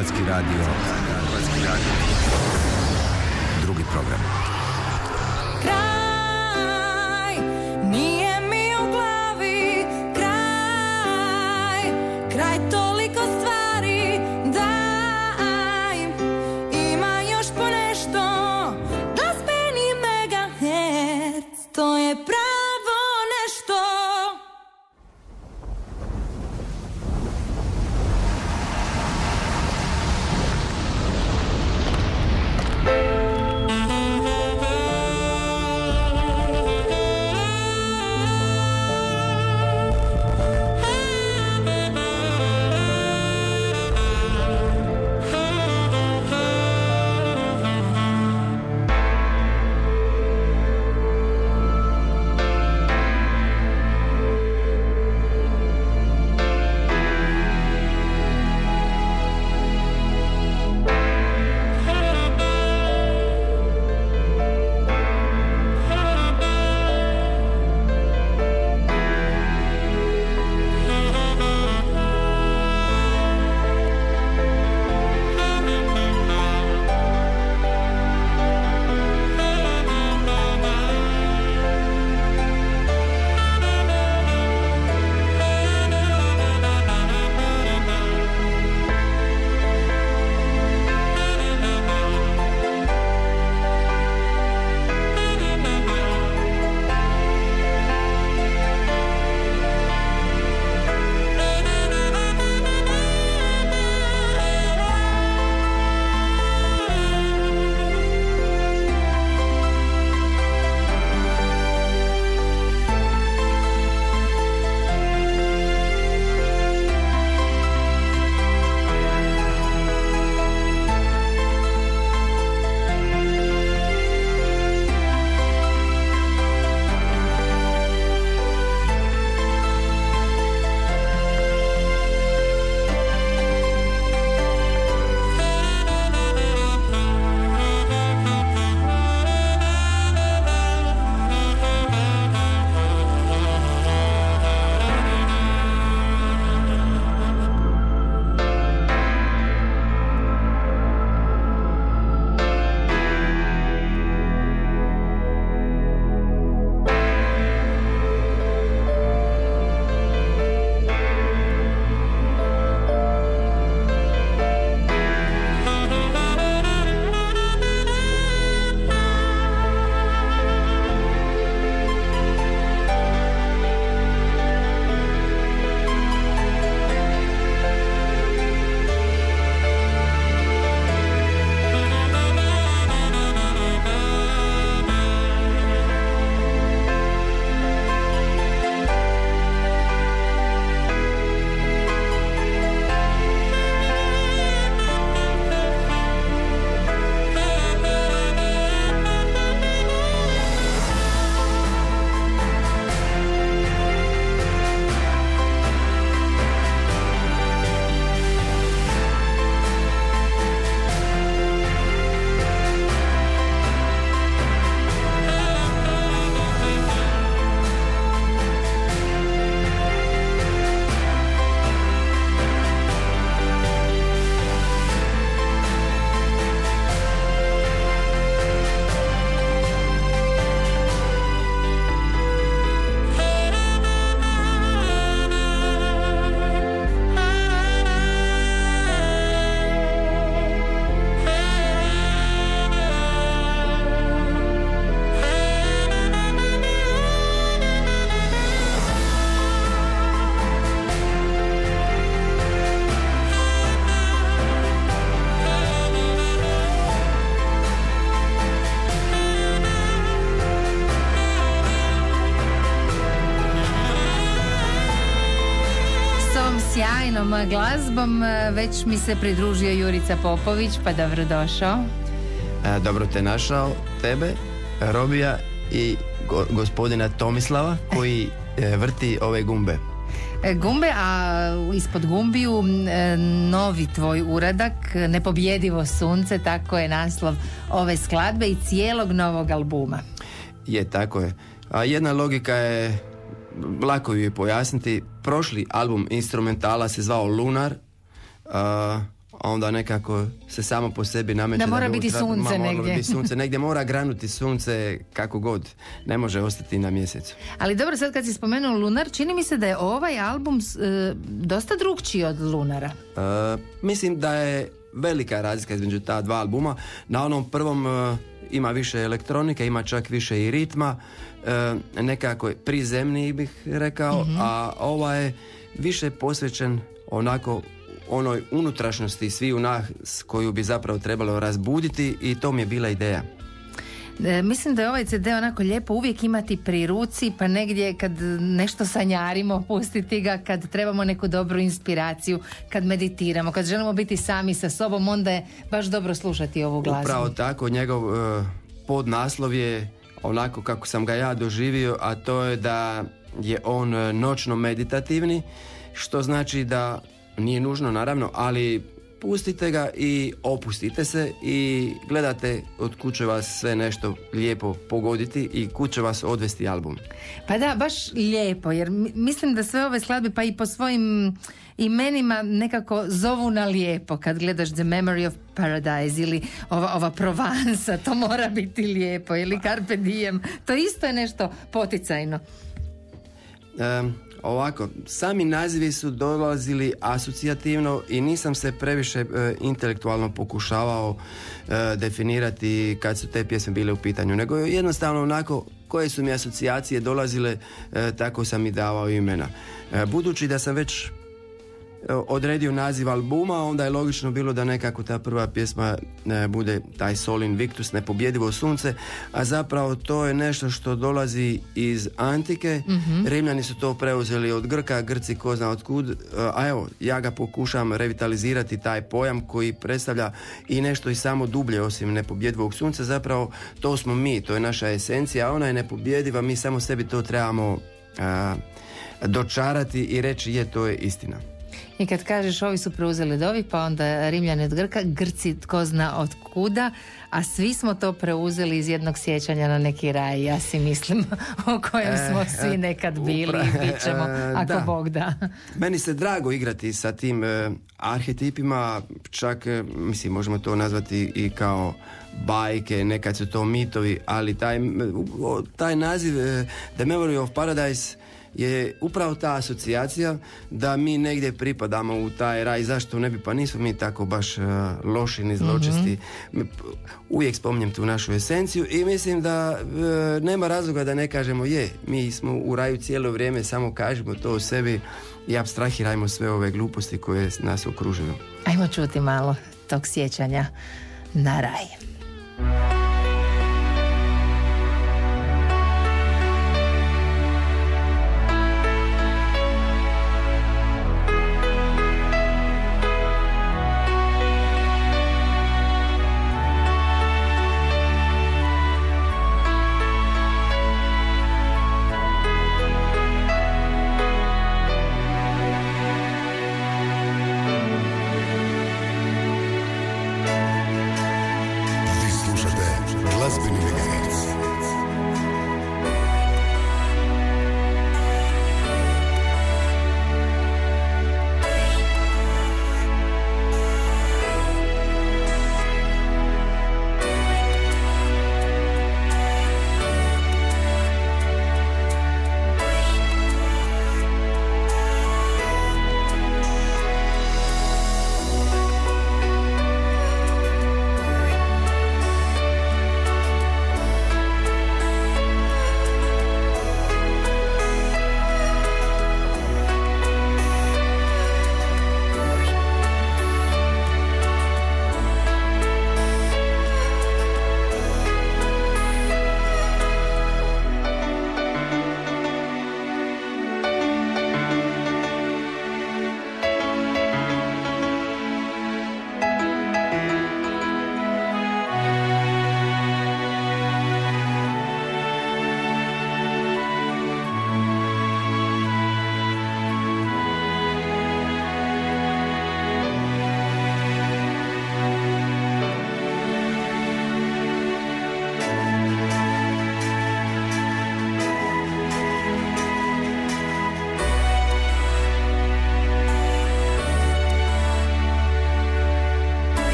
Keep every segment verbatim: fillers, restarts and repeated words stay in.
Hrvatski radio. Hrvatski radio. Drugi program. Kraj, nije mi u glavi kraj, kraj toliko stvari, daj, ima još ponešto, glazbeni megaherc, to je pravo nešto. sjajnom glazbom već mi se pridružio Jurica Popović, pa dobrodošao. E, dobro te našao, tebe, Robija i go, gospodina Tomislava koji e, vrti ove gumbe. E, gumbe, a ispod gumbiju e, novi tvoj uradak, Nepobjedivo sunce, tako je naslov ove skladbe i cijelog novog albuma. Je, tako je. A jedna logika je, lako ju je pojasniti. Prošli album instrumentala se zvao Lunar, uh, a onda nekako se samo po sebi nameće Da mora bi biti utra- sunce ma, moralo bi negdje. biti sunce, negdje mora granuti sunce kako god, ne može ostati na mjesecu. Ali dobro, sad kad si spomenuo Lunar, čini mi se da je ovaj album s- e, dosta drugčiji od Lunara. E, mislim da je velika razlika između ta dva albuma. Na onom prvom e, ima više elektronike, ima čak više i ritma, e, nekako je prizemniji bih rekao, a ova je više posvećen onako onoj unutrašnjosti sviju nas koju bi zapravo trebalo razbuditi i to mi je bila ideja. E, mislim da je ovaj ce de onako lijepo uvijek imati pri ruci, pa negdje kad nešto sanjarimo, pustiti ga, kad trebamo neku dobru inspiraciju, kad meditiramo, kad želimo biti sami sa sobom, onda je baš dobro slušati ovu glazbu. Upravo tako, njegov e, podnaslov je onako kako sam ga ja doživio, a to je da je on e, noćno meditativni, što znači da nije nužno naravno, ali pustite ga i opustite se i gledate od kud će vas sve nešto lijepo pogoditi i kud će vas odvesti album. Pa da, baš lijepo, jer mi- mislim da sve ove skladbe pa i po svojim imenima nekako zovu na lijepo. Kad gledaš The Memory of Paradise ili ova, ova Provansa, to mora biti lijepo, ili Carpe Diem, to isto je nešto poticajno. Em, ovako, sami nazivi su dolazili asocijativno i nisam se previše e, intelektualno pokušavao e, definirati kad su te pjesme bile u pitanju, nego jednostavno onako koje su mi asocijacije dolazile, e, tako sam i davao imena. E, budući da sam već e, odredio naziv albuma, onda je logično bilo da nekako ta prva pjesma e, bude taj Sol Invictus, nepobjedivo sunce, a zapravo to je nešto što dolazi iz antike. Rimljani su to preuzeli od Grka, Grci ko zna od kud, e, a evo, ja ga pokušam revitalizirati taj pojam koji predstavlja i nešto i samo dublje osim nepobjedivog sunca, zapravo to smo mi, to je naša esencija, a ona je nepobjediva, mi samo sebi to trebamo a, dočarati i reći je, to je istina. I kad kažeš ovi su preuzeli od ovih, pa onda Rimljani od Grka, Grci tko zna od kuda, a svi smo to preuzeli iz jednog sjećanja na neki raj, ja si mislim, o kojem smo svi nekad bili i bit ćemo, e, ako da. Bog da. Meni se drago igrati sa tim e, arhetipima, čak e, mislim možemo to nazvati i kao bajke, nekad su to mitovi, ali taj, o, taj naziv e, The Memory of Paradise je upravo ta asocijacija da mi negdje pripadamo u taj raj. Zašto ne bi? Pa nismo mi tako baš e, loši ni zločesti. Mi p- Uvijek spominjem tu našu esenciju i mislim da e, nema razloga da ne kažemo je, mi smo u raju cijelo vrijeme, samo kažemo to o sebi i apstrahirajmo sve ove gluposti koje nas okružuju. Ajmo čuti malo tog sjećanja na raj.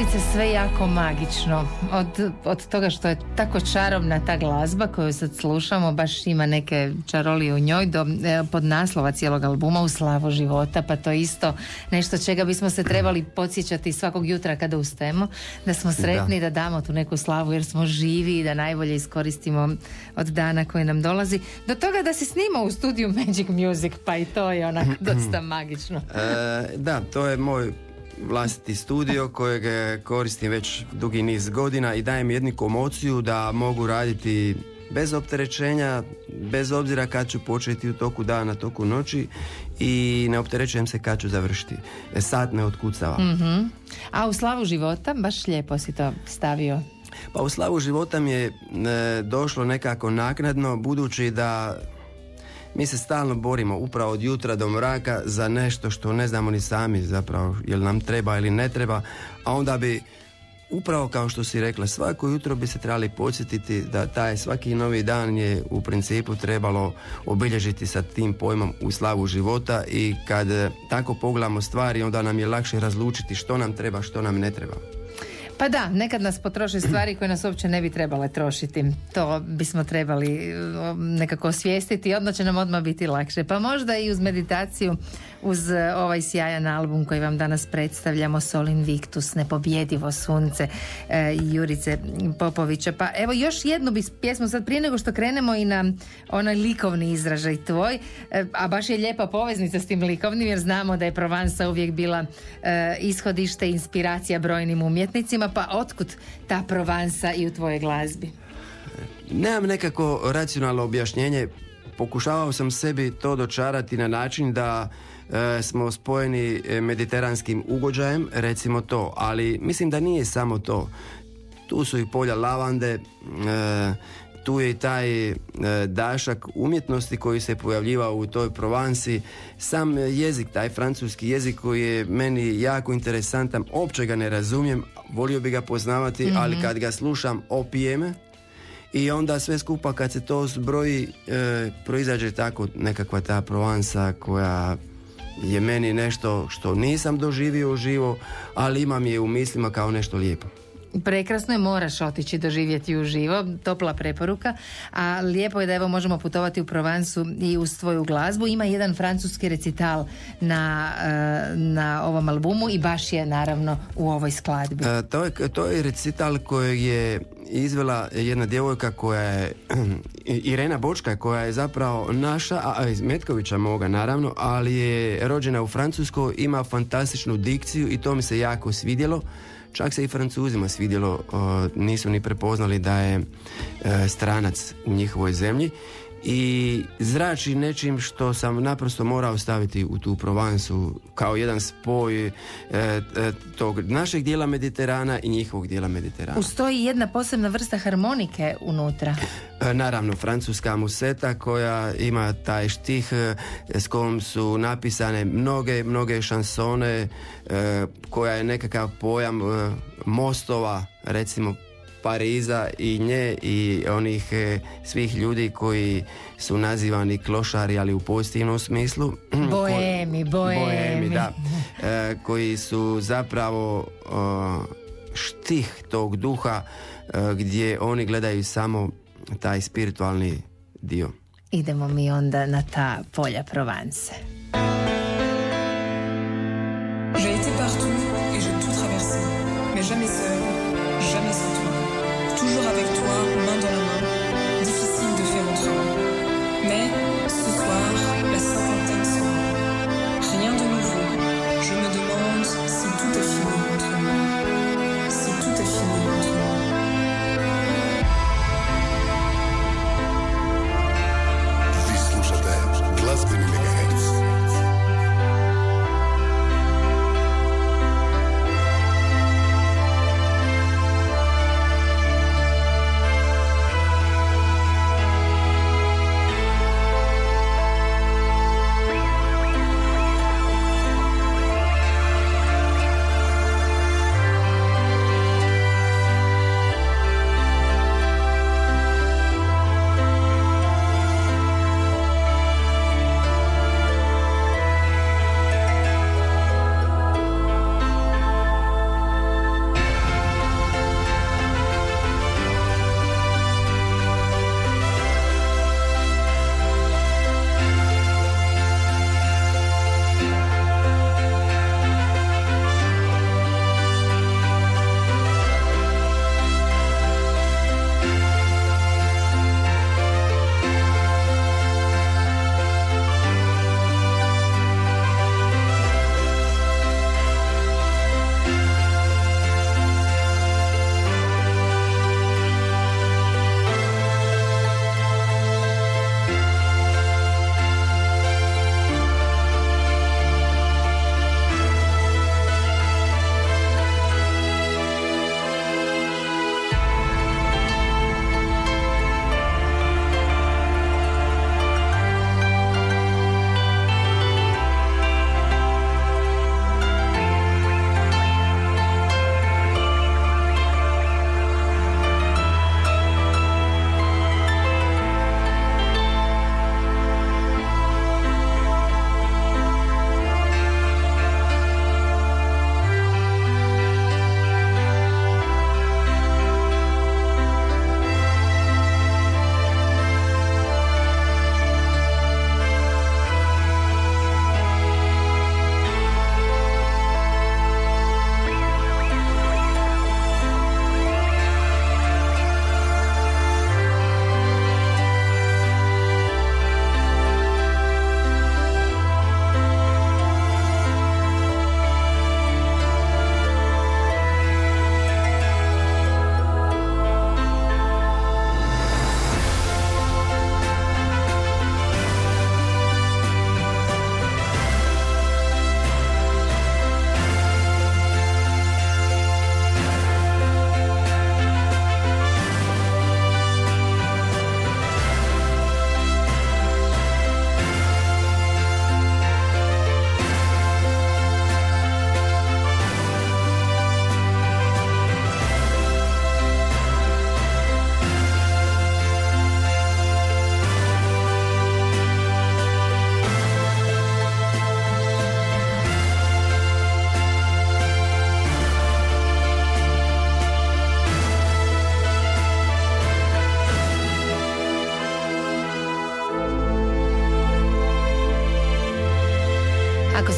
Slavice, sve jako magično. Od, od toga što je tako čarobna ta glazba koju sad slušamo, baš ima neke čarolije u njoj, do e, pod naslova cijelog albuma U slavu života, pa to je isto nešto čega bismo se trebali podsjećati svakog jutra kada ustajemo, da smo sretni da. da damo tu neku slavu jer smo živi i da najbolje iskoristimo od dana koji nam dolazi. Do toga da se snima u studiju Magic Music, pa i to je onako dosta magično. E, da, to je moj vlastiti studio kojeg koristim već dugi niz godina i dajem jednu komociju da mogu raditi bez opterećenja, bez obzira kad ću početi u toku dana, toku noći i ne opterećujem se kad ću završiti. Sat me otkucava. Mm-hmm. A U slavu života, baš lijepo si to stavio. Pa U slavu života mi je e, došlo nekako naknadno, budući da mi se stalno borimo upravo od jutra do mraka za nešto što ne znamo ni sami zapravo jel nam treba ili ne treba, a onda bi upravo kao što si rekla, svako jutro bi se trebali podsjetiti da taj svaki novi dan je u principu trebalo obilježiti sa tim pojmom U slavu života i kad tako pogledamo stvari onda nam je lakše razlučiti što nam treba, što nam ne treba. Pa da, nekad nas potroše stvari koje nas uopće ne bi trebale trošiti. To bismo trebali nekako osvijestiti i onda će nam odmah biti lakše. Pa možda i uz meditaciju, uz ovaj sjajan album koji vam danas predstavljamo, Sol Invictus, Nepobjedivo sunce, e, Jurice Popovića. Pa evo još jednu bi pjesmu sad prije nego što krenemo i na onaj likovni izražaj tvoj, e, a baš je lijepa poveznica s tim likovnim jer znamo da je Provansa uvijek bila e, ishodište, inspiracija brojnim umjetnicima. Pa otkud ta Provansa i u tvojoj glazbi? Nemam nekako racionalno objašnjenje. Pokušavao sam sebi to dočarati na način da e, smo spojeni mediteranskim ugođajem, recimo to, ali mislim da nije samo to. Tu su i polja lavande, e, tu je i taj e, dašak umjetnosti koji se pojavljivao u toj Provansi, sam jezik, taj francuski jezik koji je meni jako interesantan, opće ga ne razumijem, volio bi ga poznavati, mm-hmm. ali kad ga slušam opije me i onda sve skupa kad se to zbroji e, proizađe tako nekakva ta Provansa koja je meni nešto što nisam doživio uživo, ali imam je u mislima kao nešto lijepo. Prekrasno je, moraš otići doživjeti uživo, topla preporuka, a lijepo je da evo možemo putovati u Provansu i uz tvoju glazbu. Ima jedan francuski recital na, na ovom albumu i baš je naravno u ovoj skladbi. E, to, je, to je recital koji je izvela jedna djevojka koja je Irena Bočka, koja je zapravo naša, a iz Metkovića moga naravno, ali je rođena u Francuskoj, ima fantastičnu dikciju i to mi se jako svidjelo. Čak se i Francuzima svidjelo, o, nisu ni prepoznali da je e, stranac u njihovoj zemlji i zrači nečim što sam naprosto morao staviti u tu Provansu kao jedan spoj e, e, tog našeg dijela Mediterana i njihovog dijela Mediterana. Ustoji jedna posebna vrsta harmonike unutra. E, naravno, francuska museta koja ima taj štih e, s kojom su napisane mnoge, mnoge šansone, e, koja je nekakav pojam e, mostova, recimo Pariza i nje i onih e, svih ljudi koji su nazivani klošari, ali u pozitivnom smislu. Boemi, boemi. Boemi, da. E, koji su zapravo o, štih tog duha e, gdje oni gledaju samo taj spiritualni dio. Idemo mi onda na ta polja Provanse. J'ai été partout et j'ai tout traversé, mais jamais seul, jamais sans toi. Toujours avec toi, main dans la main, difficile de faire autrement. Mais ce soir, la cinquantaine sonne. Rien de nouveau. Je me demande si tout est fini entre nous. Si tout est fini entre nous. Vi slušate glazbeni megahertz.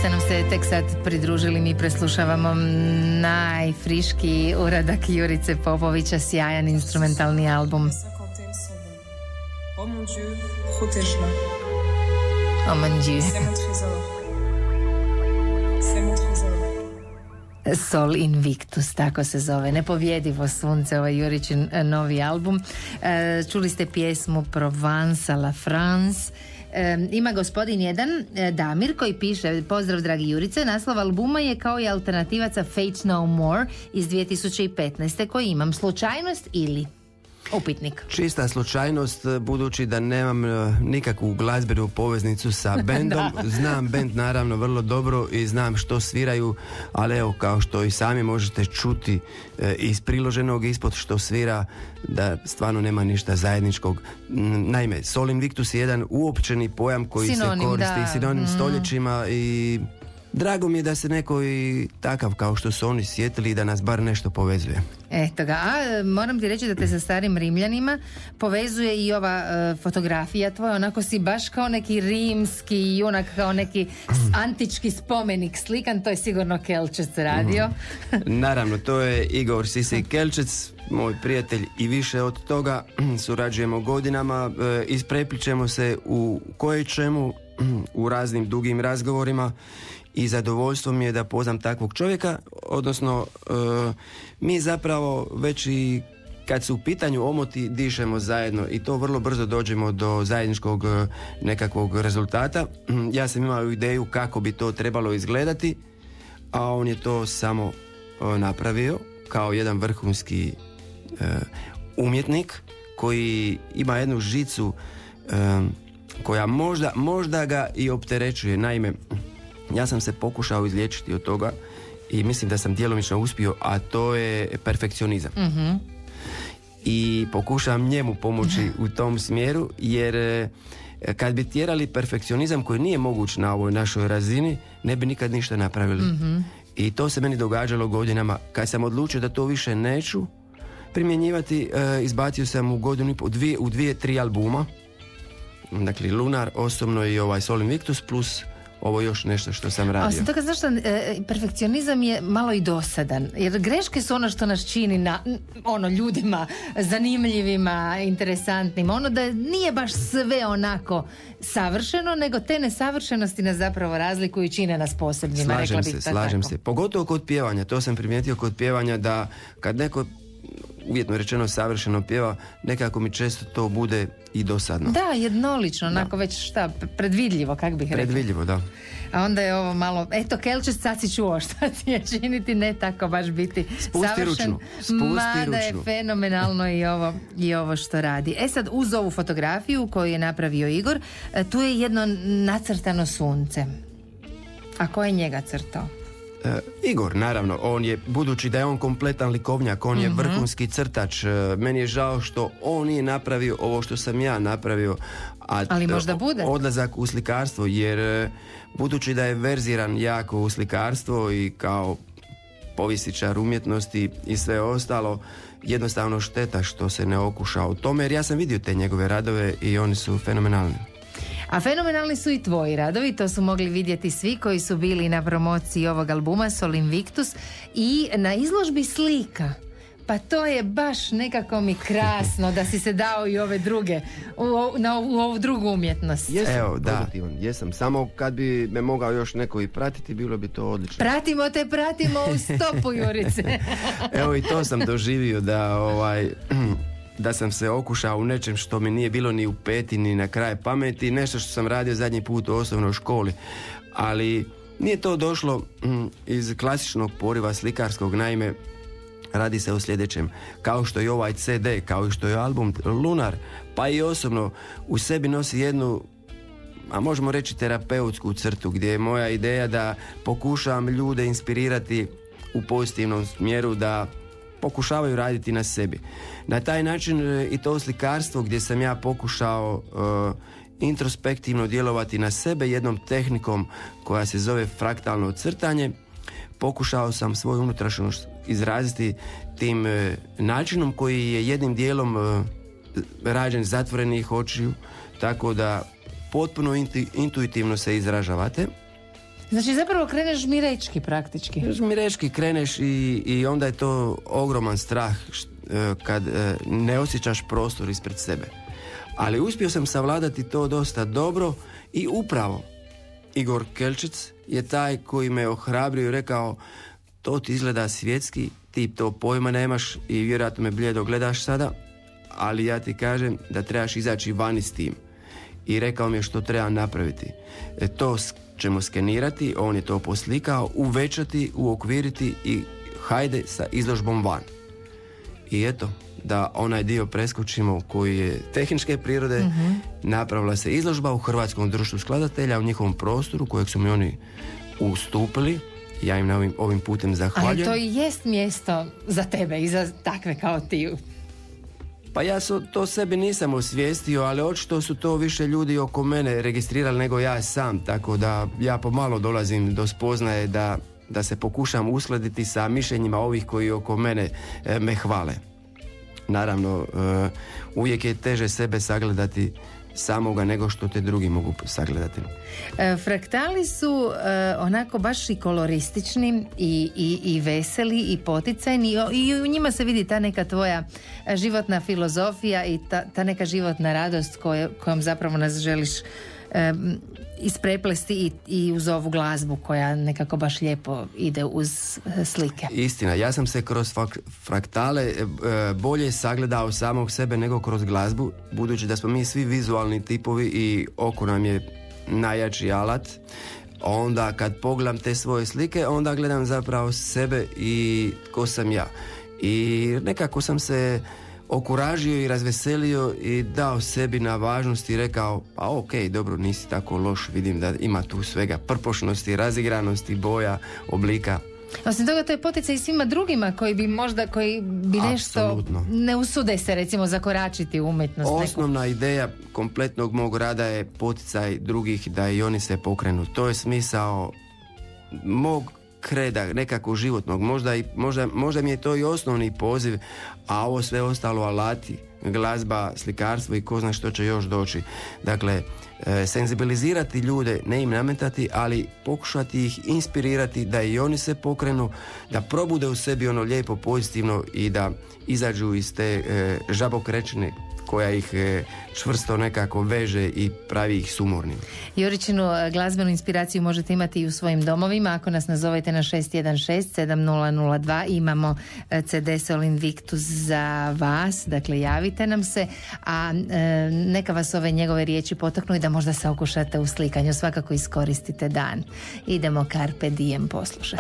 ste nam se tek sad pridružili, mi preslušavamo najfriškiji uradak Jurice Popovića, sjajan instrumentalni album. Oh mon Dieu, protège-la. Oh mon Dieu. C'est mon trésor. C'est mon trésor. Sol Invictus, tako se zove. Nepobjedivo sunce, ovaj Juričin novi album. E, čuli ste pjesmu Provence à la France. E, ima gospodin jedan, Damir, koji piše: pozdrav dragi Jurice, naslov albuma je kao i alternativaca Fate No More iz dvije tisuće petnaeste koji imam. Slučajnost ili upitnik? Čista slučajnost, budući da nemam uh, nikakvu glazbenu poveznicu sa bendom. Znam bend naravno vrlo dobro i znam što sviraju, ali evo, kao što i sami možete čuti uh, iz priloženog ispod što svira, da stvarno nema ništa zajedničkog. Naime, Sol Invictus je jedan uopćeni pojam koji Sinonim, se koristi da. sinonim mm. stoljećima i drago mi je da se neko i takav kao što su oni sjetili i da nas bar nešto povezuje. Eto ga, a moram ti reći da te sa starim Rimljanima povezuje i ova uh, fotografija tvoja, onako si baš kao neki rimski junak, kao neki antički spomenik slikan, to je sigurno Kelčec radio. Mm. Naravno, to je Igor Sisi Kelčec, moj prijatelj i više od toga, surađujemo godinama, e, isprepličemo se u koječemu, u raznim dugim razgovorima i zadovoljstvo mi je da poznam takvog čovjeka, odnosno e, mi zapravo već i kad su u pitanju omoti dišemo zajedno i to vrlo brzo dođemo do zajedničkog e, nekakvog rezultata. Ja sam imao ideju kako bi to trebalo izgledati, a on je to samo e, napravio kao jedan vrhunski e, umjetnik koji ima jednu žicu e, koja možda, možda ga i opterećuje. Naime, ja sam se pokušao izliječiti od toga i mislim da sam djelomično uspio, a to je perfekcionizam. Mm-hmm. I pokušavam njemu pomoći u tom smjeru, jer kad bi tjerali perfekcionizam koji nije moguć na ovoj našoj razini, ne bi nikad ništa napravili. Mm-hmm. I to se meni događalo godinama. Kad sam odlučio da to više neću primjenjivati, izbacio sam u godinu i po, dvije, u dvije, tri albuma. Dakle, Lunar, osobno i ovaj Sol Invictus, plus ovo još nešto što sam radio. Osim toga, znaš što, e, perfekcionizam je malo i dosadan, jer greške su ono što nas čini na, ono, ljudima zanimljivima, interesantnima, ono da nije baš sve onako savršeno, nego te nesavršenosti nas zapravo razlikuju i čine nas posebnima. Slažem rekla bih se, slažem tako. se. Pogotovo kod pjevanja, to sam primijetio kod pjevanja, da kad neko uvjetno rečeno savršeno pjeva, nekako mi često to bude i dosadno. Da, jednolično, onako već šta, predvidljivo, kak bih rekla. Predvidljivo, da. A onda je ovo malo, eto, Kelčec, sad si čuo šta ti je činiti, ne tako baš biti Spusti savršen. ručnu, spusti Mada je ručnu. fenomenalno i ovo, i ovo što radi. E sad, uz ovu fotografiju koju je napravio Igor, tu je jedno nacrtano sunce. A ko je njega crtao? Uh, Igor, naravno, on je, budući da je on kompletan likovnjak, on je Mm-hmm. vrhunski crtač, uh, meni je žao što on nije napravio ovo što sam ja napravio, a Ali možda bude. odlazak u slikarstvo, jer uh, budući da je verziran jako u slikarstvo i kao povisičar umjetnosti i sve ostalo, jednostavno šteta što se ne okuša u tome, jer ja sam vidio te njegove radove i oni su fenomenalni. A fenomenalni su i tvoji radovi, to su mogli vidjeti svi koji su bili na promociji ovog albuma Sol Invictus i na izložbi slika. Pa to je baš nekako mi krasno da si se dao i ove druge, u, na, u ovu drugu umjetnost. Jesam, Evo, produktivan, da. jesam. Samo kad bi me mogao još neko i pratiti, bilo bi to odlično. Pratimo te, pratimo u stopu, Jurice. Evo i to sam doživio da ovaj... da sam se okušao u nečem što mi nije bilo ni u peti ni na kraj pameti, nešto što sam radio zadnji put u osnovnoj školi, ali nije to došlo mm, iz klasičnog poriva slikarskog. Naime, radi se o sljedećem: kao što i ovaj ce de, kao i što je album Lunar, pa i osobno u sebi nosi jednu, a možemo reći, terapeutsku crtu, gdje je moja ideja da pokušavam ljude inspirirati u pozitivnom smjeru, da pokušavaju raditi na sebi. Na taj način i to slikarstvo gdje sam ja pokušao uh, introspektivno djelovati na sebe jednom tehnikom koja se zove fraktalno crtanje, pokušao sam svoju unutrašnjost izraziti tim uh, načinom koji je jednim dijelom uh, rađen zatvorenih očiju, tako da potpuno intu, intuitivno se izražavate. Znači zapravo kreneš mirečki praktički. Mirečki kreneš i, i onda je to ogroman strah št, e, kad e, ne osjećaš prostor ispred sebe. Ali uspio sam savladati to dosta dobro i upravo Igor Kelčic je taj koji me ohrabrio i rekao to ti izgleda svjetski, ti to pojma nemaš i vjerojatno me bljedo gledaš sada, ali ja ti kažem da trebaš izaći vani s tim. I rekao mi je što treba napraviti. E, to ćemo skenirati, on je to poslikao, uvećati, uokviriti i hajde sa izložbom van. I eto, da onaj dio preskočimo koji je tehničke prirode, mm-hmm. napravila se izložba u Hrvatskom društvu skladatelja u njihovom prostoru kojeg su mi oni ustupili. Ja im na ovim, ovim putem zahvaljujem. Ali to i jest mjesto za tebe i za takve kao ti. Pa ja so, to sebi nisam osvijestio, ali očito su to više ljudi oko mene registrirali nego ja sam, tako da ja pomalo dolazim do spoznaje da, da se pokušam uskladiti sa mišljenjima ovih koji oko mene e, me hvale. Naravno, e, uvijek je teže sebe sagledati samoga nego što te drugi mogu sagledati. E, fraktali su e, onako baš i koloristični i, i, i veseli i poticajni i, i u njima se vidi ta neka tvoja životna filozofija i ta, ta neka životna radost koje, kojom zapravo nas želiš e, ispreplesti i, i uz ovu glazbu koja nekako baš lijepo ide uz slike. Istina, ja sam se kroz fak- fraktale e, bolje sagledao samog sebe nego kroz glazbu, budući da smo mi svi vizualni tipovi i oko nam je najjači alat. Onda kad pogledam te svoje slike, onda gledam zapravo sebe i ko sam ja. I nekako sam se okuražio i razveselio i dao sebi na važnosti i rekao, pa ok, dobro, nisi tako loš, vidim da ima tu svega prpošnosti, razigranosti, boja, oblika. Osim toga, to je poticaj i svima drugima koji bi možda, koji bi nešto Apsolutno. ne usude se recimo zakoračiti u umjetnost. Osnovna neku. ideja kompletnog mog rada je poticaj drugih da i oni se pokrenu. To je smisao mog kreda, nekako životnog. Možda, i, možda, možda mi je to i osnovni poziv, a ovo sve ostalo alati, glazba, slikarstvo i ko zna što će još doći. Dakle, e, senzibilizirati ljude, ne im nametati, ali pokušati ih inspirirati da i oni se pokrenu, da probude u sebi ono lijepo, pozitivno i da izađu iz te e, žabokrečine koja ih e, čvrsto nekako veže i pravi ih sumornim. Juričinu glazbenu inspiraciju možete imati i u svojim domovima. Ako nas nazovete na šest jedan šest sedam nula nula dva, imamo ce de Sol Invictus za vas, dakle javite nam se, a e, neka vas ove njegove riječi potaknu i da možda se okušate u slikanju. Svakako iskoristite dan. Idemo Carpe Diem poslušati.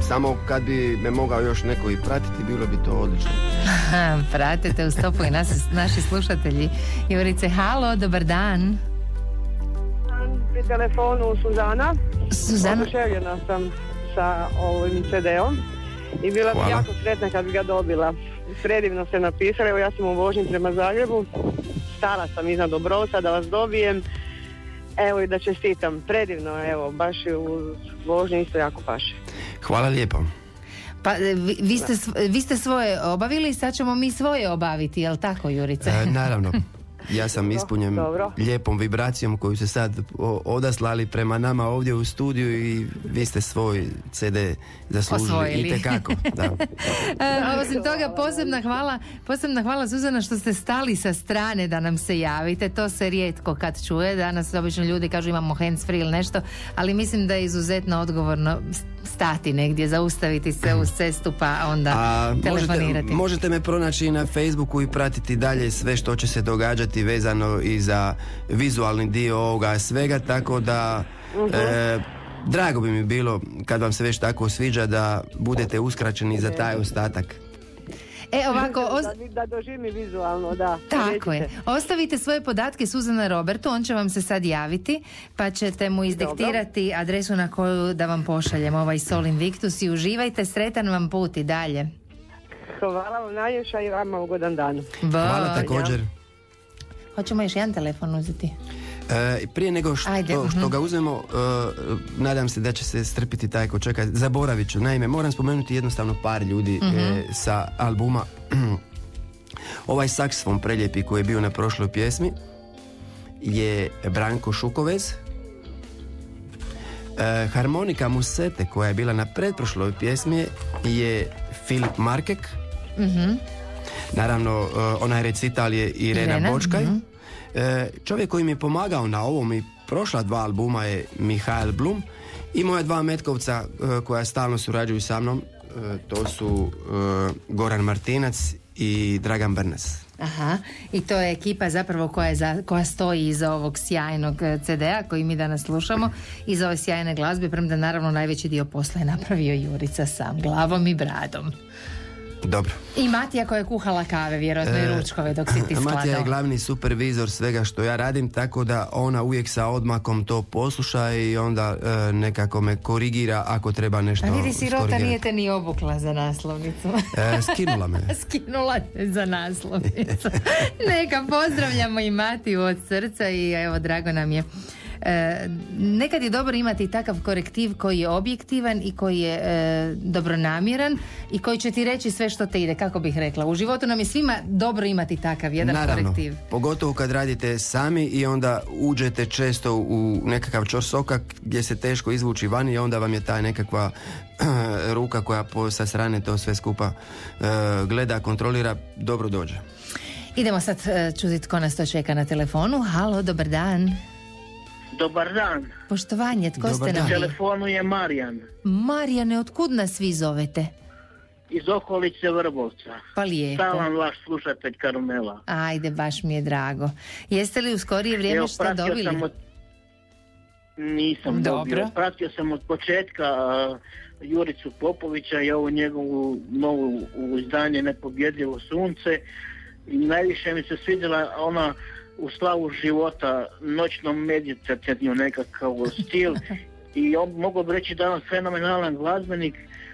samo kad bi me mogao još neko i pratiti, bilo bi to odlično. Pratite u stopu i nas, naši slušatelji. Jurice, halo, dobar dan. Pri telefonu Suzana. Suzana. Oduševljena sam sa ovim ce de-om i bila bi Hvala. jako sretna kad bi ga dobila. Predivno ste napisali, evo ja sam u vožnji prema Zagrebu, stala sam iznad Obrovca da vas dobijem, evo i da čestitam, predivno, evo, baš u vožnji isto jako paše. Hvala lijepo. Pa vi, vi, ste, vi ste svoje obavili, sad ćemo mi svoje obaviti, jel tako, Jurice? E, naravno. Ja sam ispunjen Dobro. lijepom vibracijom koju ste sad o- odaslali prema nama ovdje u studiju i vi ste svoj ce de zaslužili. Osvojili. Itekako, da. E, osim toga, posebna hvala, posebna hvala Suzana što ste stali sa strane da nam se javite. To se rijetko kad čuje. Danas obično ljudi kažu imamo hands free ili nešto, ali mislim da je izuzetno odgovorno stati negdje, zaustaviti se uz cestu pa onda A telefonirati. možete, možete me pronaći i na Facebooku i pratiti dalje sve što će se događati vezano i za vizualni dio ovoga svega, tako da e, drago bi mi bilo kad vam se već tako sviđa da budete uskraćeni za taj ostatak. E, ovako, os- Da, da doživim vizualno, da. tako je. Recite. Ostavite svoje podatke Suzana Robertu, on će vam se sad javiti, pa ćete mu izdiktirati adresu na koju da vam pošaljemo ovaj Sol Invictus i uživajte, sretan vam put i dalje. Hvala vam najljepša i vama ugodan dan. Hvala Bog. također. Hoćemo još jedan telefon uzeti? E, prije nego što, Ajde, što mhm. ga uzmemo, e, nadam se da će se strpiti taj ko čeka. Zaboravit ću. Naime, moram spomenuti jednostavno par ljudi e, sa albuma. Ovaj saksofon preljepi koji je bio na prošloj pjesmi je Branko Šukovez. E, harmonika Musete koja je bila na pretprošloj pjesmi je Filip Markek. Naravno, e, onaj recital je Irena, Irena, Bočkaj. mhm. E, čovjek koji mi je pomagao na ovom i prošla dva albuma je Mihael Blum i moja dva metkovca e, koja stalno surađuju sa mnom, e, to su e, Goran Martinac i Dragan Brnas. Aha, i to je ekipa zapravo koja, je za, koja stoji iza ovog sjajnog eh, ce de-a koji mi danas slušamo, iza ove sjajne glazbe, premda naravno najveći dio posla je napravio Jurica sam, glavom i bradom. Dobro. I Matija koja je kuhala kave, vjerojatno i ručkove dok si ti skladao. Matija je glavni supervizor svega što ja radim, tako da ona uvijek sa odmakom to posluša i onda e, nekako me korigira ako treba nešto A vidi, sirota skorigirati. nije te ni obukla za naslovnicu. E, skinula me. Skinula te za naslovnicu. Neka, pozdravljamo i Matiju od srca i evo, drago nam je. E, nekad je dobro imati takav korektiv koji je objektivan i koji je e, dobronamjeran i koji će ti reći sve što te ide, kako bih rekla. U životu nam je svima dobro imati takav jedan Naravno, korektiv. pogotovo kad radite sami i onda uđete često u nekakav čorsokak gdje se teško izvući van i onda vam je ta nekakva ruka koja po, sa strane to sve skupa e, gleda, kontrolira, dobro dođe. Idemo sad e, čuti tko nas to čeka na telefonu. Halo, dobar dan. Dobar dan. Poštovanje, tko Dobar ste dan. nam U vi? telefonu je Marijan Marijane, otkud nas vi zovete? iz okolice Vrbovca. Pa lijepo. Stalan vaš slušatelj Karmela. Ajde, baš mi je drago. Jeste li u skorije vrijeme Evo, šta pratio dobili? sam od... Nisam Dobro. dobio. Pratio sam od početka a, Juricu Popovića i ovo njegovu novu u izdanje Nepobjedljivo sunce. I najviše mi se svidjela ona u slavu života, noćnom meditativno nekakav stil. I on, mogu bi reći da je on fenomenalan glazbenik.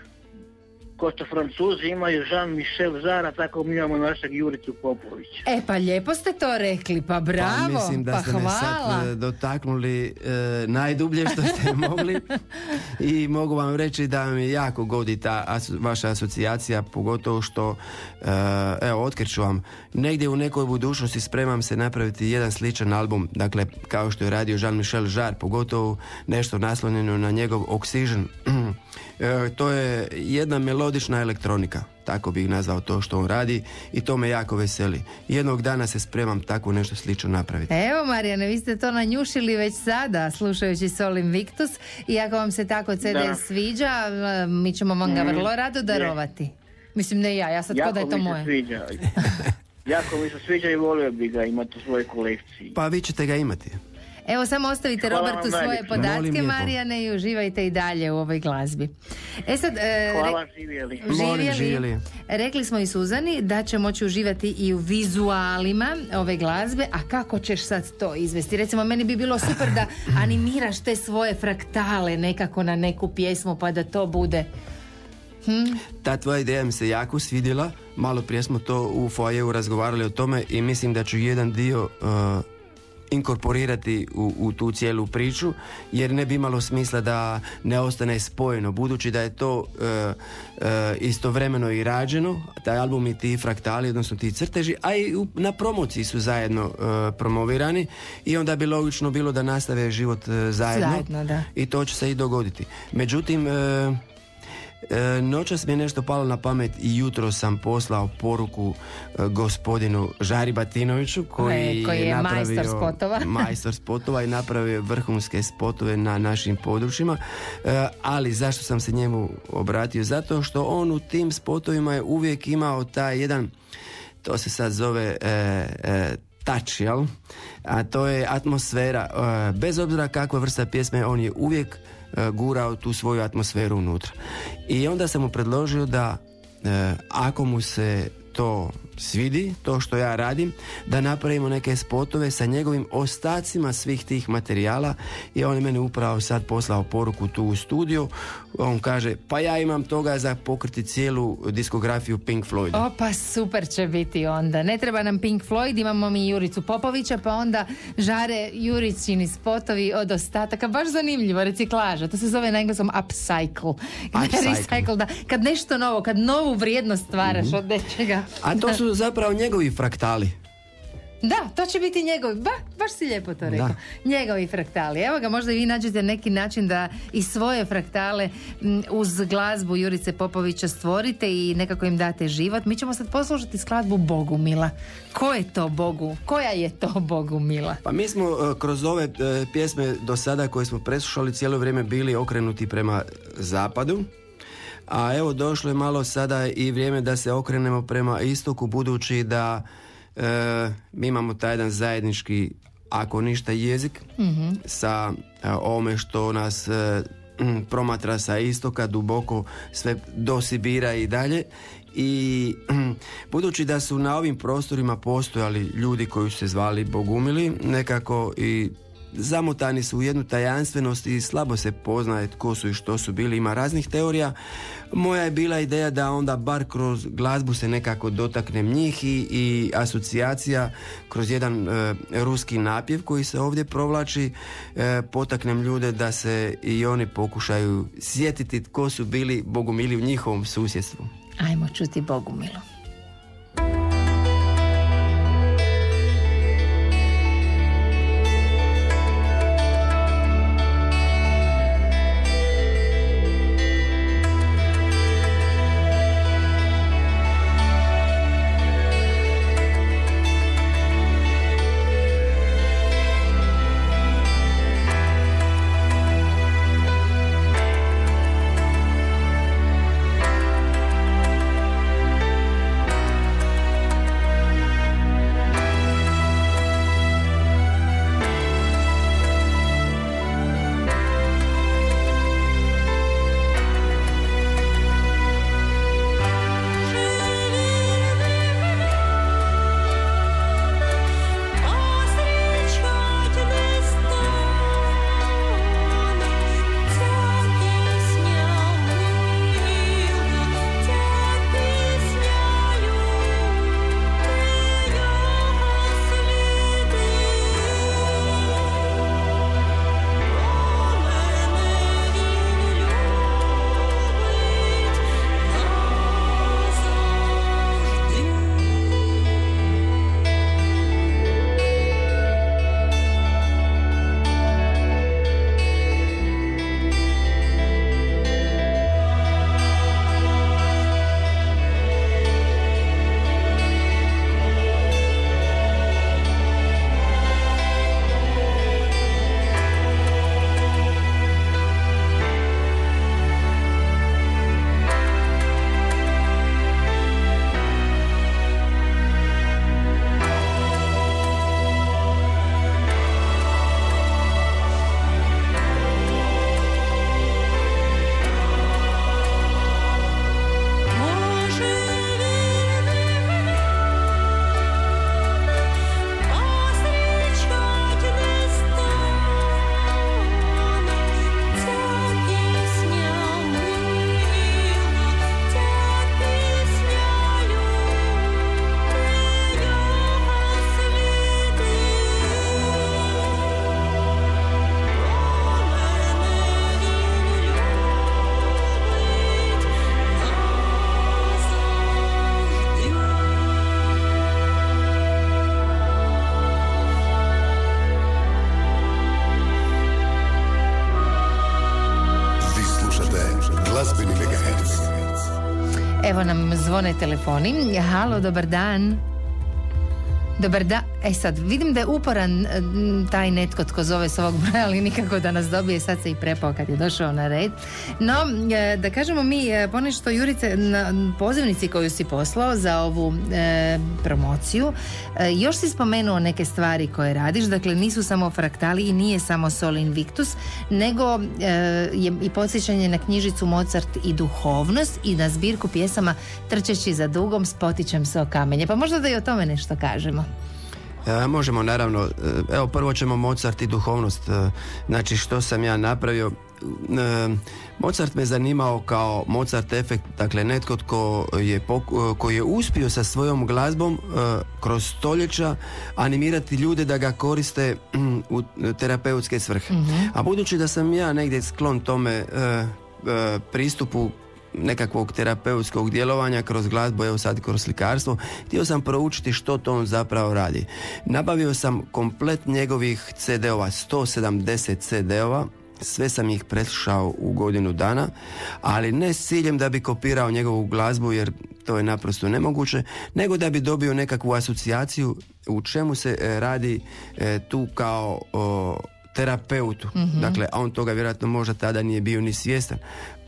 Ko što Francuzi imaju Jean-Michel Zara, tako mi imamo našeg Juricu Popovića. E pa lijepo ste to rekli, pa bravo, Pa mislim da pa ste me hvala. sad e, dotaknuli e, najdublje što ste mogli i mogu vam reći da mi jako godi ta aso- vaša asocijacija, pogotovo što e, evo, otkriću vam, negdje u nekoj budućnosti spremam se napraviti jedan sličan album, dakle kao što je radio Jean-Michel Jarre, pogotovo nešto naslonjeno na njegov Oxygen. E, to je jedna melodična elektronika, tako bih nazvao to što on radi i to me jako veseli. Jednog dana se spremam tako nešto slično napraviti. Evo Marijane, vi ste to nanjušili već sada slušajući Sol Invictus i ako vam se tako ce de Da. sviđa, mi ćemo vam ga vrlo rado darovati. Mislim, ne ja, ja sad ko da je to mi se moje. sviđa. Jako mi se sviđa i volio bi ga imati u svojoj kolekciji. Pa vi ćete ga imati. Evo, samo ostavite Hvala Robertu vam svoje najljepše. podatke, Molim lijepo. Marijane, i uživajte i dalje u ovoj glazbi. E sad, e, Hvala, re- živjeli. Molim, živjeli. Rekli smo i Suzani da će moći uživati i u vizualima ove glazbe, a kako ćeš sad to izvesti? Recimo, meni bi bilo super da animiraš te svoje fraktale nekako na neku pjesmu pa da to bude... Hm? Ta tvoja ideja mi se jako svidjela. Malo prije smo to u foajeu razgovarali o tome i mislim da ću jedan dio uh, inkorporirati u, u tu cijelu priču, jer ne bi imalo smisla da ne ostane spojeno, budući da je to uh, uh, istovremeno i rađeno, taj album i ti fraktali, odnosno ti crteži, a i u, na promociji su zajedno uh, promovirani i onda bi logično bilo da nastave život uh, zajedno, Zajedno, da. i to će se i dogoditi. Međutim, uh, E, noćas mi je nešto palo na pamet i jutro sam poslao poruku e, gospodinu Žari Batinoviću koji, E, koji je napravio majstor spotova. majstor spotova i napravio vrhunske spotove na našim područjima. E, ali zašto sam se njemu obratio? Zato što on u tim spotovima je uvijek imao taj jedan, to se sad zove e, e, touch, jel? A to je atmosfera. E, bez obzira kakva vrsta pjesme, on je uvijek gurao tu svoju atmosferu unutra. I onda sam mu predložio da e, ako mu se to svidi, to što ja radim, da napravimo neke spotove sa njegovim ostacima svih tih materijala, i on je meni upravo sad poslao poruku tu u studiju. On kaže, pa ja imam toga za pokriti cijelu diskografiju Pink Floyda. O, pa super će biti onda. Ne treba nam Pink Floyd, imamo mi Juricu Popovića, pa onda Žare Jurićini spotovi od ostataka. Baš zanimljivo, reciklaža. To se zove na engleskom upcycle. Upcycle. Recycle, da. Kad nešto novo, kad novu vrijednost stvaraš od nečega. A to su zapravo njegovi fraktali. Da, to će biti njegovi, ba, baš si lijepo to rekao. Da. Njegovi fraktali. Evo ga, možda i vi nađete neki način da i svoje fraktale m, uz glazbu Jurice Popovića stvorite i nekako im date život. Mi ćemo sad poslušati skladbu Bogumila. Ko je to Bogu? Koja je to Bogumila? Pa mi smo uh, kroz ove uh, pjesme do sada koje smo preslušali cijelo vrijeme bili okrenuti prema zapadu. A evo, došlo je malo sada i vrijeme da se okrenemo prema istoku, budući da e, mi imamo taj jedan zajednički, ako ništa, jezik mm-hmm. sa e, ovome što nas e, m, promatra sa istoka, duboko sve do Sibira i dalje. I m, budući da su na ovim prostorima postojali ljudi koji su se zvali Bogumili, nekako i zamotani su u jednu tajanstvenost i slabo se poznaje tko su i što su bili, ima raznih teorija. Moja je bila ideja da onda bar kroz glazbu se nekako dotaknem njih i, i asocijacija kroz jedan e, ruski napjev koji se ovdje provlači, e, potaknem ljude da se i oni pokušaju sjetiti tko su bili Bogumili u njihovom susjedstvu. Ajmo čuti Bogumilu. Glazbeni megaherc. Evo nam zvone telefoni. Halo, dobar dan. Dobar dan. E sad, vidim da je uporan m, taj netko tko zove s ovog broja, ali nikako da nas dobije. Sad se i prepao kad je došao na red. No, e, da kažemo mi e, ponešto, Jurice, na pozivnici koju si poslao za ovu e, promociju, e, još si spomenuo neke stvari koje radiš. Dakle, nisu samo fraktali i nije samo Sol Invictus, nego e, je i podsjećanje na knjižicu Mozart i duhovnost i na zbirku pjesama Trčeći za dugom, spotičem se o kamenje. Pa možda da i o tome nešto kažemo. E, možemo, naravno. Evo, prvo ćemo Mozart i duhovnost. E, znači, što sam ja napravio? E, Mozart me zanimao kao Mozart efekt, dakle netko tko je, koji je uspio sa svojom glazbom e, kroz stoljeća animirati ljude da ga koriste u terapeutske svrhe. Mm-hmm. A budući da sam ja negdje sklon tome e, e, pristupu nekakvog terapeutskog djelovanja kroz glazbu, evo sad kroz slikarstvo, htio sam proučiti što to on zapravo radi. Nabavio sam komplet njegovih ce de-ova, sto sedamdeset ce de-ova, sve sam ih preslušao u godinu dana, ali ne s ciljem da bi kopirao njegovu glazbu, jer to je naprosto nemoguće, nego da bi dobio nekakvu asocijaciju u čemu se e, radi e, tu kao o, terapeutu. Mm-hmm. Dakle, a on toga vjerojatno možda tada nije bio ni svjestan.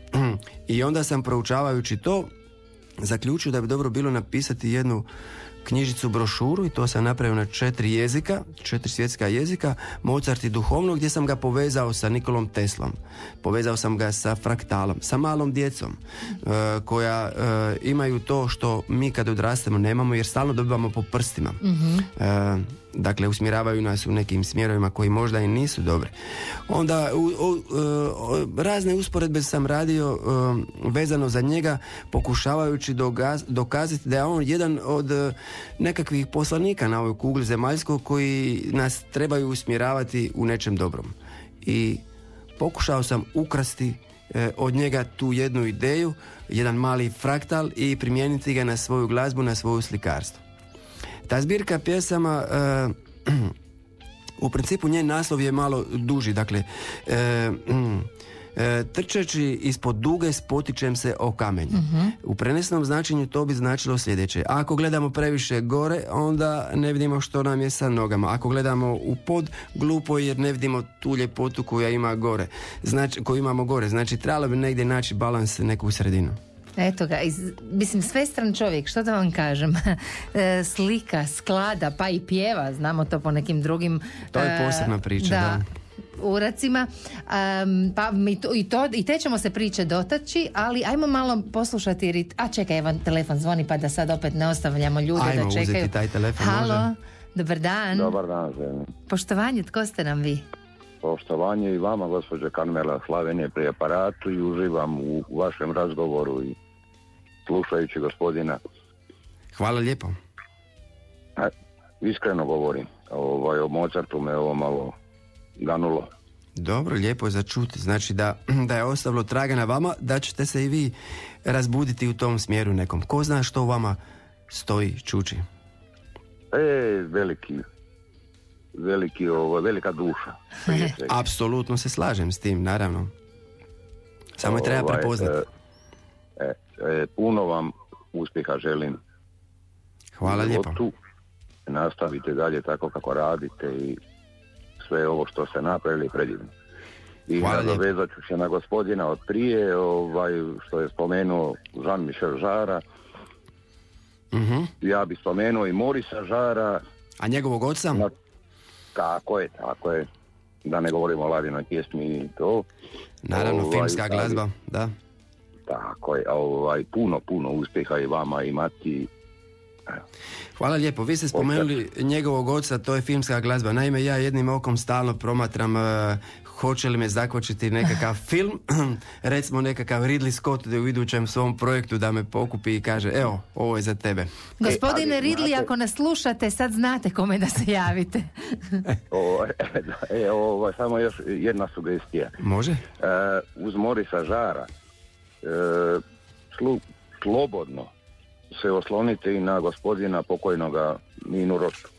I onda sam, proučavajući to, zaključio da bi dobro bilo napisati jednu knjižicu, brošuru, i to sam napravio na četiri jezika, četiri svjetska jezika, Mozart i duhovno, gdje sam ga povezao sa Nikolom Teslom. Povezao sam ga sa fraktalom, sa malom djecom, uh, koja uh, imaju to što mi kad odrastemo nemamo, jer stalno dobivamo po prstima. Mm-hmm. Uh, dakle, usmjeravaju nas u nekim smjerovima koji možda i nisu dobri. Onda u, u, u, razne usporedbe sam radio uh, vezano za njega, pokušavajući dogaz, dokazati da je on jedan od uh, nekakvih poslanika na ovoj kugli zemaljskoj koji nas trebaju usmjeravati u nečem dobrom. I pokušao sam ukrasti eh, od njega tu jednu ideju, jedan mali fraktal, i primijeniti ga na svoju glazbu, na svoju slikarstvo. Ta zbirka pjesama, eh, u principu njen naslov je malo duži, dakle eh, mm, eh, trčeći ispod duge spotičem se o kamenje. Mm-hmm. U prenesenom značenju to bi značilo sljedeće: ako gledamo previše gore, onda ne vidimo što nam je sa nogama. Ako gledamo u pod, glupo, jer ne vidimo tu ljepotu koja ima gore, znači, koju imamo gore. Znači, trebalo bi negdje naći balans, neku sredinu. Eto ga, iz, mislim, svestran čovjek, što da vam kažem, e, slika, sklada, pa i pjeva, znamo to po nekim drugim... To je posebna priča, da. da. uracima, um, pa mi to, i, to, i te ćemo se priče dotaći, ali ajmo malo poslušati rit... A čekaj, evo telefon zvoni, pa da sad opet ne ostavljamo ljude ajmo da čekaju. Ajmo uzeti taj telefon. Halo, može? Dobar dan. Dobar dan, želim. Poštovanje, tko ste nam vi? Poštovanje i vama, gospođa Karmela Slavenije, pri aparatu, i uživam u vašem razgovoru i slušajući gospodina. Hvala lijepo. A, iskreno govorim, ovaj, o Mozartu me ovo malo ganulo. Dobro, lijepo je za čuti. Znači da, da je ostavilo traga na vama, da ćete se i vi razbuditi u tom smjeru nekom. Ko zna što u vama stoji, čuči? E, veliki, veliki, ovo, velika duša. Apsolutno se slažem s tim, naravno. Samo je treba prepoznati. E, e, e, puno vam uspjeha želim. Hvala lijepo. Nastavite dalje tako kako radite i sve ovo što ste napravili predivno. I nadovezat ću se na gospodina od prije, ovaj, što je spomenuo Jean-Michel Jarra. Uh-huh. Ja bih spomenuo i Morisa Jarra. A njegovog oca? Na, tako je, tako je. Da ne govorimo o Ladinoj pjesmi i to. Naravno, ovaj, filmska glazba, ali, da. Tako je, ovaj, puno, puno uspjeha i vama imati. Hvala lijepo. Vi ste spomenuli njegovog oca, to je filmska glazba. Naime, ja jednim okom stalno promatram uh, hoće li me zakvačiti nekakav film, recimo nekakav Ridley Scott da u idućem svom projektu da me pokupi i kaže evo, ovo je za tebe. Gospodine e, Ridley, znate, ako nas slušate, sad znate kome da se javite. o, e, o, samo još jedna sugestija. Može? E, uz Morisa Jarra e, slu, slobodno se oslonite i na gospodina pokojnoga Ninu Rostu.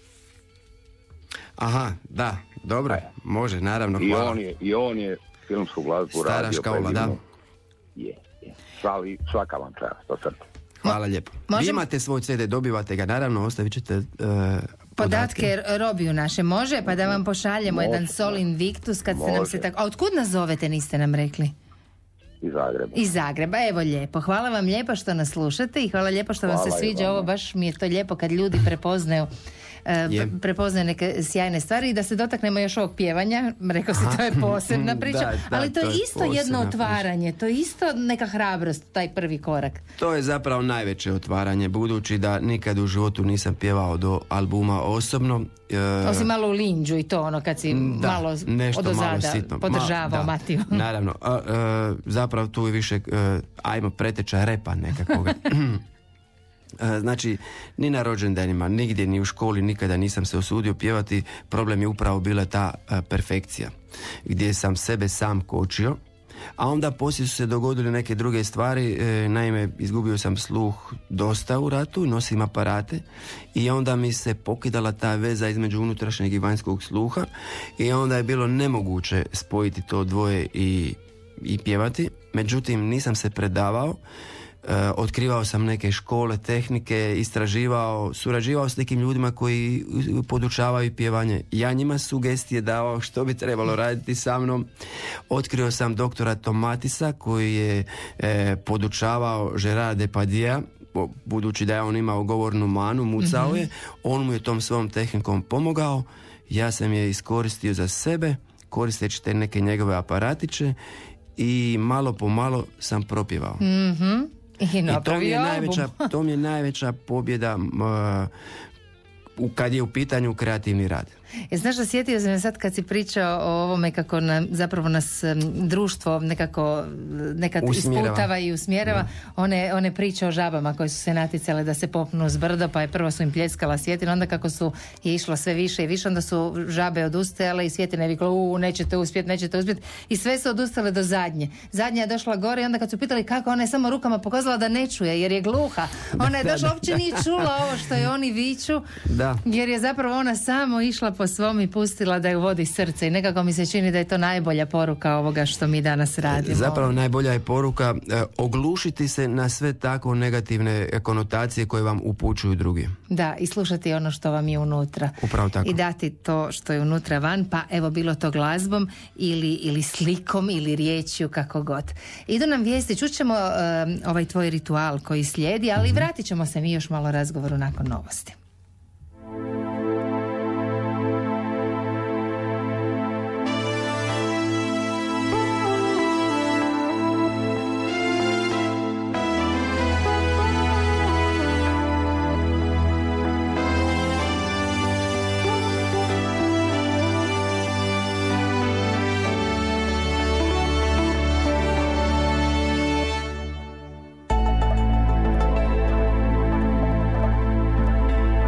Aha, da, dobro, može, naravno, I hvala. on je, i on je filmsku glazbu Stara radio. Stara škola, da. Je. Sva- Svaka vam čast, od srca. Hvala lijepo. Možem- Vi imate svoj ce de, dobivate ga, naravno, ostavit ćete uh, podatke. Podatke Robiju naše može, pa da vam pošaljemo Može. jedan Sol Invictus kad ste nam Može. se tako... A otkud nas zovete, niste nam rekli? Iz Zagreba. Iz Zagreba, evo lijepo. Hvala vam lijepo što nas slušate i hvala lijepo što vam se Hvala i sviđa vama. ovo, baš mi je to lijepo kad ljudi prepoznaju e, Je. pre- prepoznaju neke sjajne stvari i da se dotaknemo još ovog pjevanja, rekao si to je posebna priča, Da, da, ali to je to je isto jedno posebna otvaranje, to je isto neka hrabrost, taj prvi korak. To je zapravo najveće otvaranje, budući da nikad u životu nisam pjevao do albuma osobno. E, Osim malo u linđu i to ono kad si da, malo nešto malo odozada sitno. podržavao Ma, da, Matiju. Naravno, a, e, zapravo tu je više, e, ajmo, preteča repa nekakvoga. E, Znači, ni na rođendanima, nigdje, ni u školi nikada nisam se usudio pjevati. Problem je upravo bila ta e, perfekcija, gdje sam sebe sam kočio. A onda poslije su se dogodile neke druge stvari. E, naime, izgubio sam sluh dosta u ratu, nosim aparate i onda mi se pokidala ta veza između unutrašnjeg i vanjskog sluha i onda je bilo nemoguće spojiti to dvoje i, i pjevati. Međutim, nisam se predavao. E, otkrivao sam neke škole, tehnike, istraživao, surađivao s nekim ljudima koji podučavaju pjevanje. Ja njima sugestije davao što bi trebalo raditi sa mnom. Otkrio sam doktora Tomatisa koji je e, podučavao Gerard Depardieu, budući da je on imao govornu manu, mucao je. On mu je tom svom tehnikom pomogao. Ja sam je iskoristio za sebe, koristeći te neke njegove aparatiće i malo po malo sam propjevao. Mhm. I I to mi, napravio je album. najveća, to mi je najveća pobjeda uh, u- kad je u pitanju kreativni rad. E, znaš da sjetio sam me sad kad si pričao o ovome kako na, zapravo nas em, društvo nekako nekad Usmjerava. isputava i usmjerava, one, one priče o žabama koje su se naticale da se popnu s brdo, pa je prvo su im pljeskala Svjetina, onda kako su je išlo sve više i više, onda su žabe odustajale i Svjetina je vikla, u, nećete uspjeti, nećete uspjeti, i sve su odustale do zadnje. Zadnja je došla gore i onda kad su pitali kako, ona je samo rukama pokazala da ne čuje jer je gluha. Ona je došla, uopće nije čula ovo što je oni viču, Da. jer je zapravo ona samo išla po svom i pustila da ju vodi srce i nekako mi se čini da je to najbolja poruka ovoga što mi danas radimo. Zapravo najbolja je poruka e, oglušiti se na sve tako negativne konotacije koje vam upućuju drugi. Da, i slušati ono što vam je unutra. Upravo tako. I dati to što je unutra van, pa evo bilo to glazbom ili, ili slikom ili riječju, kako god. Idu nam vijesti, čućemo um, ovaj tvoj ritual koji slijedi, ali vratit ćemo se mi još malo razgovoru nakon novosti. Thank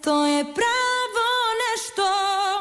to je pravo nešto.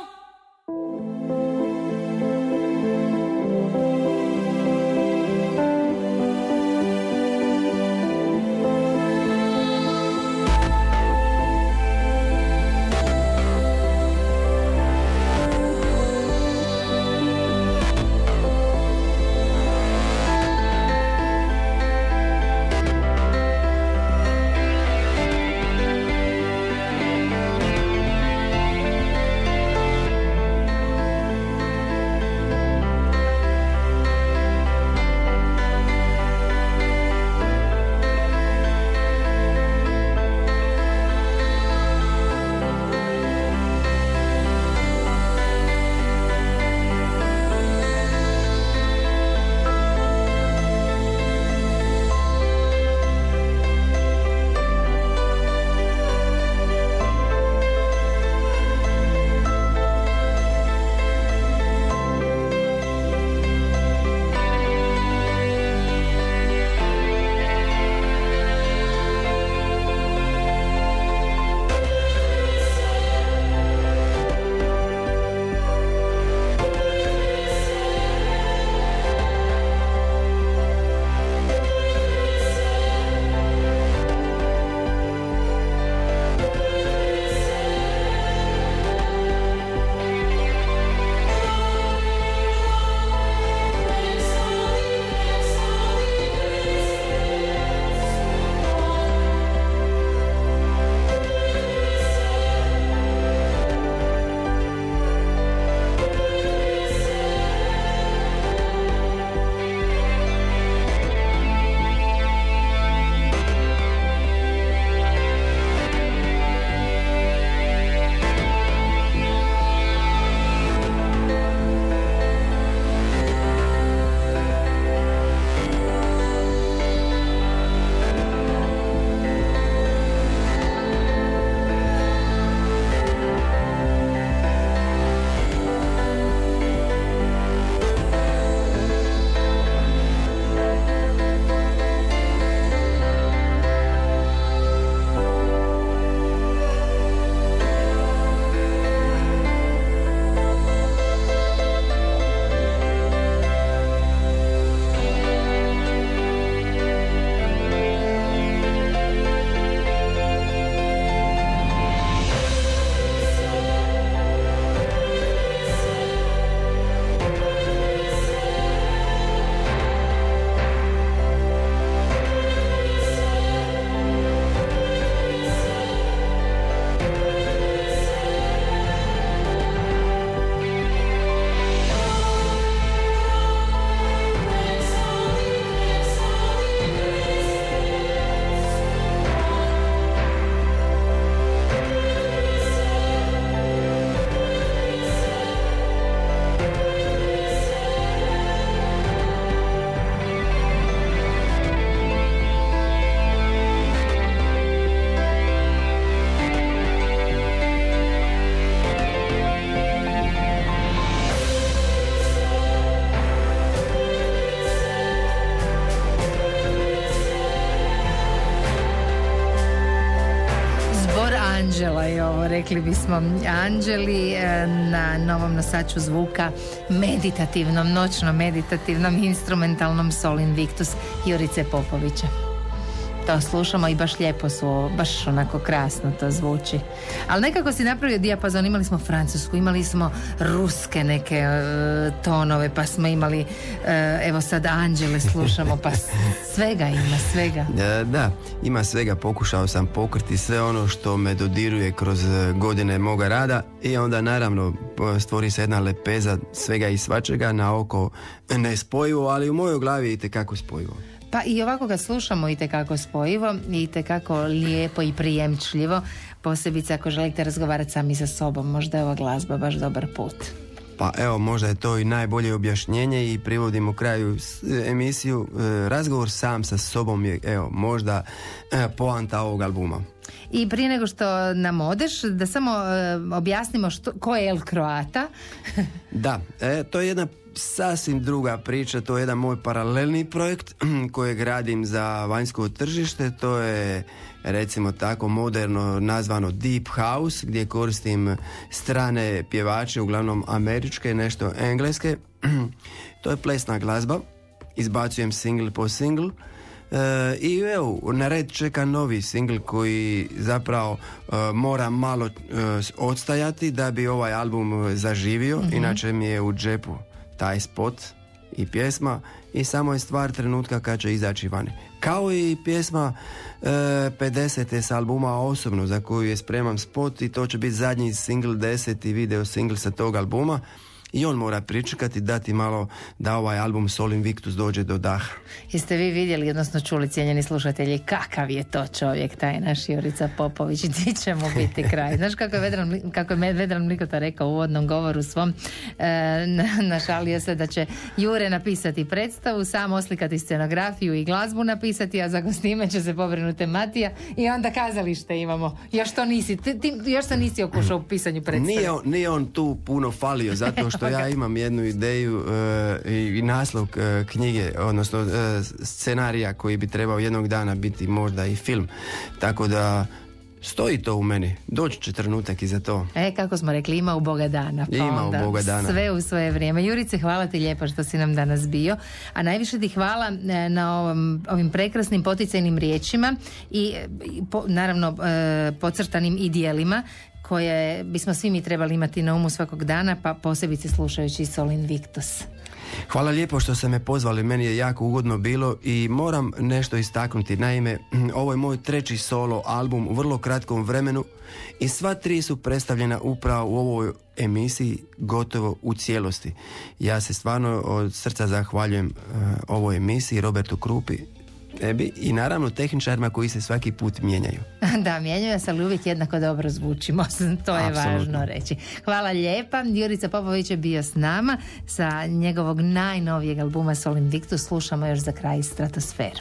Anđela je ovo, rekli bismo Anđeli na novom nosaču zvuka, meditativnom, noćno meditativnom instrumentalnom Sol Invictus Jurice Popovića. To slušamo i baš lijepo su, baš onako krasno to zvuči. Ali nekako si napravio dijapazon, imali smo francusku, imali smo ruske neke uh, tonove, pa smo imali, uh, evo sad Anđele slušamo, pa svega ima, svega. Da, da, ima svega, pokušao sam pokriti sve ono što me dodiruje kroz godine moga rada i onda naravno stvori se jedna lepeza svega i svačega, na oko nespojivo, ali u mojoj glavi je itekako spojivo. Pa i ovako ga slušamo itekako spojivo, itekako lijepo i prijemčljivo, posebice ako želite razgovarati sami sa sobom, možda je ova glazba baš dobar put. Pa evo, možda je to i najbolje objašnjenje i privodimo kraju emisiju. Razgovor sam sa sobom je, evo, možda poanta ovog albuma. I prije nego što nam odeš, da samo e, objasnimo što, ko je El Croata. Da, e, to je jedna sasvim druga priča, to je jedan moj paralelni projekt kojeg radim za vanjsko tržište, to je recimo tako moderno nazvano Deep House, gdje koristim strane pjevače, uglavnom američke, nešto engleske. To je plesna glazba, izbacujem single po single. E, i evo, na red čeka novi singl koji zapravo e, mora malo e, odstajati da bi ovaj album zaživio, mm-hmm. inače mi je u džepu taj spot i pjesma i samo je stvar trenutka kad će izaći vani. Kao i pjesma e, pedeset s albuma Osobno, za koju je spreman spot i to će biti zadnji single, deseti video single sa tog albuma. I on mora pričekati, dati malo da ovaj album Sol Invictus dođe do daha. Jeste vi vidjeli, odnosno čuli, cijenjeni slušatelji, kakav je to čovjek, taj naš Jurica Popović, gdje će mu biti kraj? Znaš kako je Vedran, kako je Vedran Mlikota rekao u uvodnom govoru svom, e, našalio se da će Jure napisati predstavu, sam oslikati scenografiju i glazbu napisati, a za gostime će se pobrinuti Matija i onda kazalište imamo. Još to nisi, ti, ti, još se nisi okušao u pisanju predstave. Nije on, nije on tu puno falio, zato što ja imam jednu ideju uh, i, i naslov uh, knjige, odnosno uh, scenarija koji bi trebao jednog dana biti možda i film. Tako da stoji to u meni. Doći će trenutak i za to. E, kako smo rekli, ima u Boga dana. Pa ima u Boga dana. Sve u svoje vrijeme. Jurice, hvala ti lijepo što si nam danas bio. A najviše ti hvala na ovom, ovim prekrasnim poticajnim riječima i, i po, naravno e, podcrtanim i dijelima koje bismo svi mi trebali imati na umu svakog dana, pa posebice slušajući Sol Invictus. Hvala lijepo što ste me pozvali, meni je jako ugodno bilo i moram nešto istaknuti. Naime, ovo je moj treći solo album u vrlo kratkom vremenu i sva tri su predstavljena upravo u ovoj emisiji gotovo u cijelosti. Ja se stvarno od srca zahvaljujem uh, ovoj emisiji, Robertu Krupi, tebi i naravno tehničarima koji se svaki put mijenjaju. Da, mijenjaju se, ali uvijek jednako dobro zvučimo. To je Absolutno. Važno reći. Hvala lijepa. Jurica Popović je bio s nama sa njegovog najnovijeg albuma Sol Invictus. Slušamo još za kraj Stratosfer.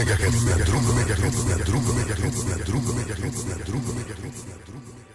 megahertz, na drugom megahertz, na drugom megahertz, na drugom megahertz, na drugom megahertz, na drugom megahertz.